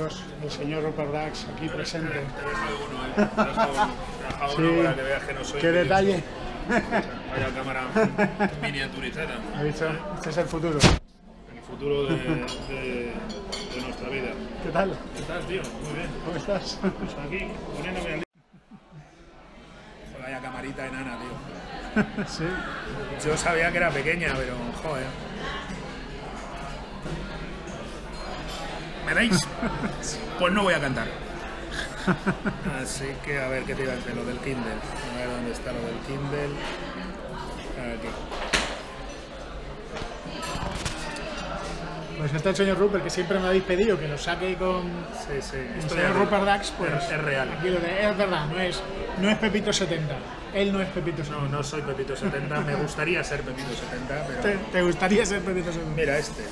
libros, el señor Rupert Dax aquí presente. Te he dejado uno, Sí. para que veas que no soy... ¡Qué detalle! Vaya cámara miniaturizada. ¿Has visto? Este es el futuro. El futuro de nuestra vida. ¿Qué tal? ¿Qué tal, tío? Muy bien. ¿Cómo estás? Pues aquí, poniéndome al... Vaya camarita enana, tío. Sí. Yo sabía que era pequeña, pero joder. ¿Me veis? Pues no voy a cantar. Así que a ver qué te iba a decir, lo del Kindle. A ver dónde está lo del Kindle. Aquí. Pues este es el señor Rupert, que siempre me habéis pedido que lo saque con Sí. el Esto señor es Rupert Dax, pues es real. aquí lo de, es verdad, no es Pepito 70. Él no es Pepito 70. No soy Pepito 70, me gustaría ser Pepito 70, pero... ¿Te gustaría ser Pepito 70? Mira este.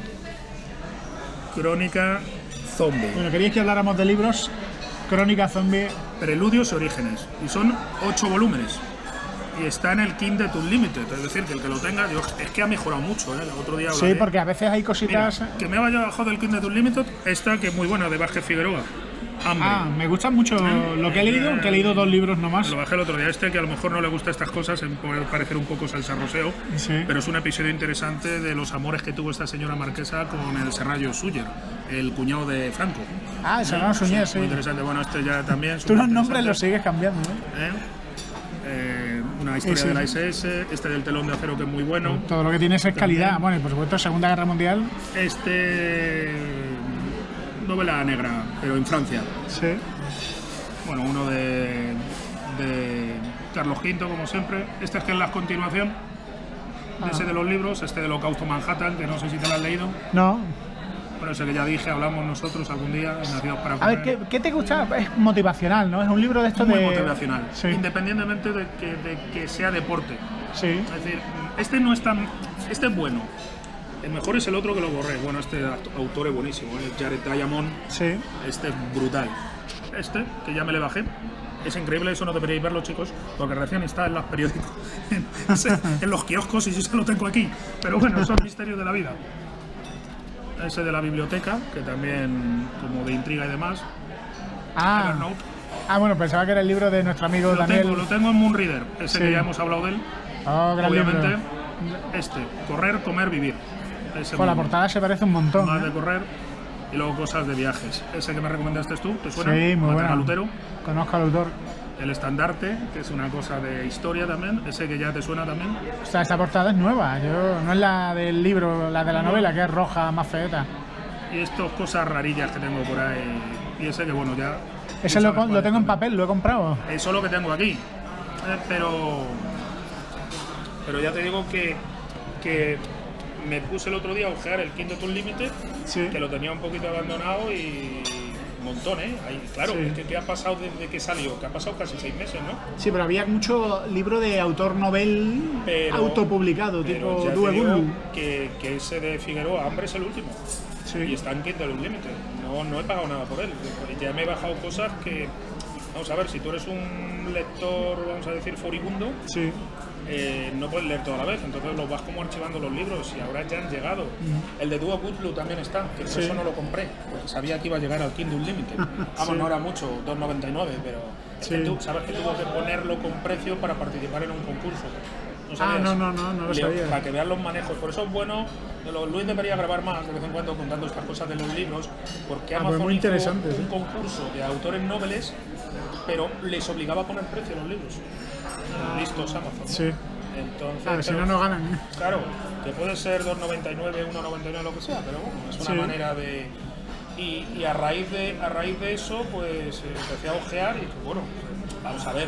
Crónica Zombie. Bueno, queríais que habláramos de libros. Crónica Zombie. Preludios y orígenes. Y son 8 volúmenes. Y está en el Kindle Unlimited. Es decir, que el que lo tenga, es que ha mejorado mucho, ¿eh? El otro día Sí, porque a veces hay cositas... Mira, que me vaya abajo del Kindle Unlimited, esta que es muy buena, de Vázquez Figueroa. Hambre. me gusta mucho lo que he leído, que he leído 2 libros nomás. Lo bajé el otro día. Este, que a lo mejor no le gusta estas cosas, puede parecer un poco salsarroseo, Sí. pero es un episodio interesante de los amores que tuvo esta señora marquesa con el Serrallo Suller, el cuñado de Franco. El Serrano Suñer, sí. Muy interesante. Bueno, este ya también... Tú los nombres superinteresante. los sigues cambiando, ¿no? Una historia Sí. de la SS, este del telón de acero que es muy bueno. Todo lo que tienes es calidad. También. Bueno, y por supuesto, Segunda Guerra Mundial. Este... novela negra, pero en Francia. Sí. Bueno, uno de Carlos V, como siempre. Este es que es la continuación de ese de los libros, este del Holocausto Manhattan, que no sé si te lo has leído. No. Bueno, ese que ya dije, hablamos nosotros algún día, en Nacidos para A ver, ¿qué te gusta? Es motivacional, ¿no? Es un libro de estos muy de... motivacional, Sí. independientemente de que sea deporte. Sí. Es decir, este no es tan... este es bueno. El mejor es el otro que lo borré. Bueno, este autor es buenísimo, Jared Diamond. Sí. Este es brutal. Este, que ya me le bajé, es increíble. Eso no deberíais verlo, chicos, porque recién está en los periódicos, en los kioscos, y yo se lo tengo aquí. Pero bueno, son misterios de la vida. Ese de la biblioteca, que también, como de intriga y demás. Evernote. Bueno, pensaba que era el libro de nuestro amigo Daniel. Lo tengo en Moonreader, ese Sí. que ya hemos hablado de él. Gran Obviamente, libro. este, correr, comer, vivir. Ese Con la mismo. portada se parece un montón. Más ¿eh? de correr. Y luego cosas de viajes. Ese que me recomendaste tú, ¿te suena? Sí, muy Matar bueno. a Lutero. Conozco al autor. El estandarte, que es una cosa de historia también. Ese que ya te suena también. O sea, esta portada es nueva. No es la del libro, la de la novela, que es roja, más feeta. Y estas cosas rarillas que tengo por ahí. Y ese que bueno, ya... Ese lo tengo en papel, lo he comprado. Eso es lo que tengo aquí. Pero ya te digo que me puse el otro día a ojear el Kindle Unlimited, Sí. que lo tenía un poquito abandonado y un montón, ¿eh? Ahí, claro, Sí. es que ¿qué ha pasado desde que salió? Que ha pasado casi 6 meses, ¿no? Sí, pero había mucho libro de autor novel Pero- autopublicado, Pero tipo ya te Due digo Gulu. que ese de Figueroa, Hambre, es el último. Sí. Y está en Kindle Unlimited. No he pagado nada por él. Ya me he bajado cosas que... Vamos a ver, si tú eres un lector, vamos a decir, furibundo, Sí. no puedes leer toda la vez, entonces los vas como archivando los libros y ahora ya han llegado. El de Dua Gulu también está, que por Sí. eso no lo compré, porque sabía que iba a llegar al Kindle Unlimited. Vamos, Sí. no era mucho, 2,99, pero es que Sí. tú sabes que tuvo que ponerlo con precio para participar en un concurso. ¿No sabías? No lo sabía. Para que vean los manejos. Por eso es bueno, Luis debería grabar más de vez en cuando contando estas cosas de los libros, porque pues Amazon muy hizo interesante, un sí. concurso de autores noveles, pero les obligaba a poner precio a los libros. Listos Amazon, ¿no? Sí. Entonces, Si no ganan. claro, que puede ser 2,99, 1,99, lo que sea, pero bueno, es una Sí. manera de... Y a raíz de eso, pues empecé a ojear y dije, bueno, vamos a ver,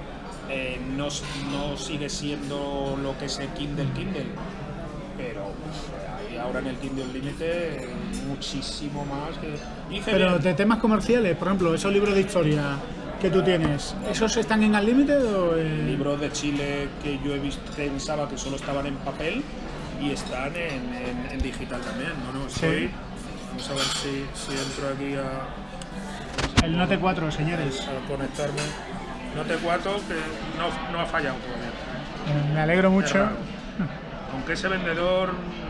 no sigue siendo lo que es el Kindle, pero hay ahora en el Kindle Unlimited muchísimo más que... Pero bien. de temas comerciales, por ejemplo, esos libros de historia que tú tienes, ¿esos están en Unlimited o Libros de Chile que yo pensaba que solo estaban en papel y están en digital también, ¿no? Sí. Vamos a ver si entro aquí a... el Note 4, señores? A conectarme. Note 4 que no ha fallado todavía. Me alegro Es mucho. raro. Aunque ese vendedor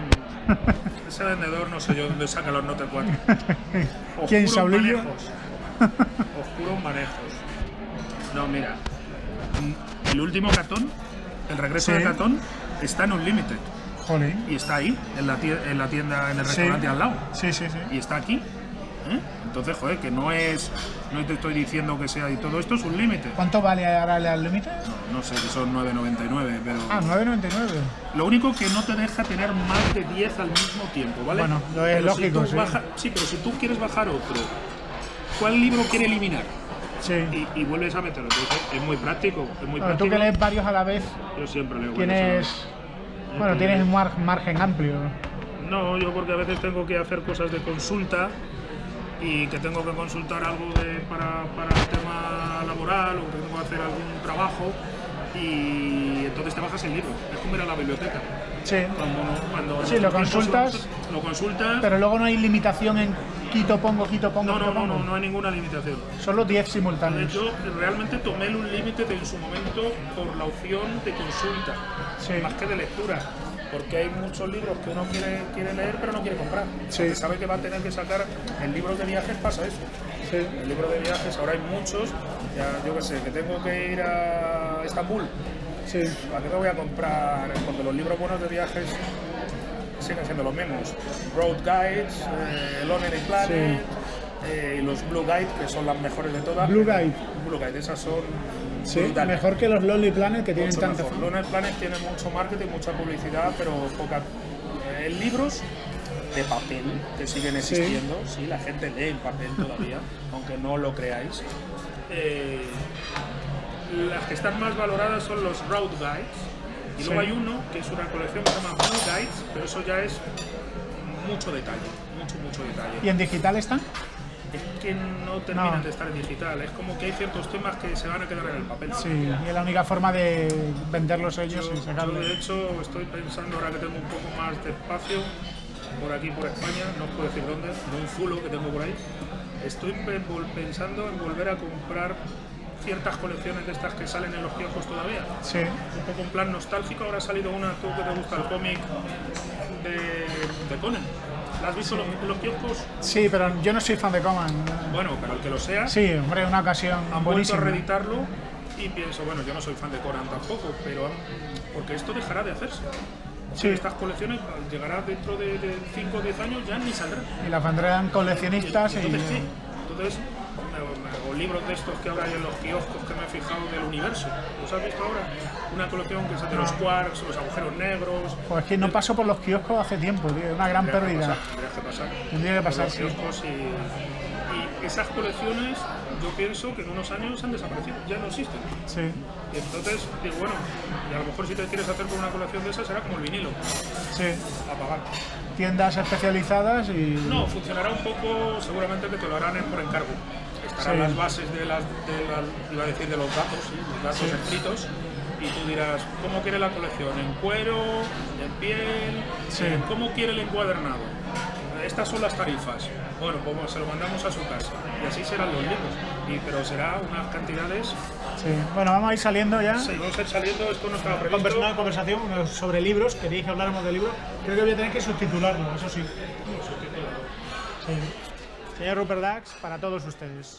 Ese vendedor no sé yo dónde saca los Note 4. ¿Quién, Oscuros Saulillo? manejos. Oscuros manejos. No, mira. El último Catón, el regreso Sí. de Catón, está en Unlimited. Jolín. Y está ahí, en la tienda, en el Sí. restaurante al lado. Sí, sí, sí. Y está aquí. ¿Eh? Entonces, joder, que no te estoy diciendo que sea y todo esto es un límite. ¿Cuánto vale ahora el límite? No sé si son 9,99, pero Ah, 9,99. lo único que no te deja tener más de 10 al mismo tiempo, ¿vale? Bueno, lo es Pero lógico, si sí. tú sí, pero si tú quieres bajar otro, ¿cuál libro quiere eliminar? Sí. Y vuelves a meterlo. Entonces, es muy práctico, es muy Bueno, práctico. tú que lees varios a la vez, Yo siempre leo varios tienes... Bueno, tienes un margen amplio. No, yo porque a veces tengo que hacer cosas de consulta y que tengo que consultar algo para el tema laboral o que tengo que hacer algún trabajo y entonces te bajas el libro. Es como ir a la biblioteca. Sí. Cuando Sí, lo consultas, lo consultas. pero luego no hay limitación en quito pongo, quito pongo, No, quito no, pongo. no hay ninguna limitación. Solo 10 simultáneos. Yo realmente tomé un límite en su momento por la opción de consulta, Sí. más que de lectura, porque hay muchos libros que uno quiere leer pero no quiere comprar. Sí. Porque sabe que va a tener que sacar. En libros de viajes pasa eso. Sí. En libros de viajes ahora hay muchos, ya, yo qué sé, que tengo que ir a Estambul. Sí. ¿Para qué me voy a comprar? Porque los libros buenos de viajes siguen siendo los mismos. Road Guides, Lonely Planet, y los Blue Guide, que son las mejores de todas. Blue Guide. Blue Guide, esas son Sí, brutales. mejor que los Lonely Planet que tienen Mucho tanta mejor. fama. Lonely Planet tiene mucho marketing, mucha publicidad, pero poca. Libros de papel que siguen existiendo, sí, la gente lee en papel todavía, aunque no lo creáis. Las que están más valoradas son los Road Guides, y luego hay uno que es una colección que se llama Blue Guides, pero eso ya es mucho detalle, mucho detalle. ¿Y en digital están? Es que no terminan de estar en digital, es como que hay ciertos temas que se van a quedar en el papel. Sí, y es la única forma de venderlos ellos y Yo sacarlos. de hecho estoy pensando, ahora que tengo un poco más de espacio por aquí por España, no os puedo decir dónde, de un zulo que tengo por ahí, estoy pensando en volver a comprar ciertas colecciones de estas que salen en los kioscos todavía. Sí. Un poco en plan nostálgico. Ahora ha salido una, tú que te gusta el cómic de Conan. ¿La has visto en los kioscos? Sí, pero yo no soy fan de Conan. Bueno, pero el que lo sea, Sí, hombre, una ocasión han vuelto a buenísima. reeditarlo y pienso, bueno, yo no soy fan de Conan tampoco, pero porque esto dejará de hacerse. Sí. Estas colecciones llegará dentro de 5 o 10 años, ya ni saldrán. Y las vendrán coleccionistas y... Entonces, ¿qué? Entonces, o libros de estos que ahora hay en los kioscos que me he fijado del universo. ¿Los has visto ahora? Una colección que es de los quarks, los agujeros negros. Pues es que no paso por los kioscos hace tiempo, tío. Una gran pérdida. Tendrías que pasar. Tendría que pasar, Por los sí. kioscos y esas colecciones, yo pienso que en unos años han desaparecido, ya no existen. Sí. Y entonces, digo, bueno, y a lo mejor si te quieres hacer con una colección de esas será como el vinilo, Sí. a pagar. Tiendas especializadas y... No, funcionará un poco, seguramente que te lo harán por encargo. Estarán Sí. las bases iba a decir de los datos, sí, los datos Sí. escritos, y tú dirás, ¿cómo quiere la colección? ¿En cuero? ¿En piel? Sí. ¿Cómo quiere el encuadernado? Estas son las tarifas. Bueno, pues se lo mandamos a su casa. Y así serán los libros. Pero será unas cantidades. Sí. Bueno, vamos a ir saliendo ya. Sí, vamos a ir saliendo, esto no estaba previsto. Una conversación sobre libros. Queréis que habláramos de libros. Creo que voy a tener que subtitularlo, eso sí. Sí. Señor Rupert Dax, para todos ustedes.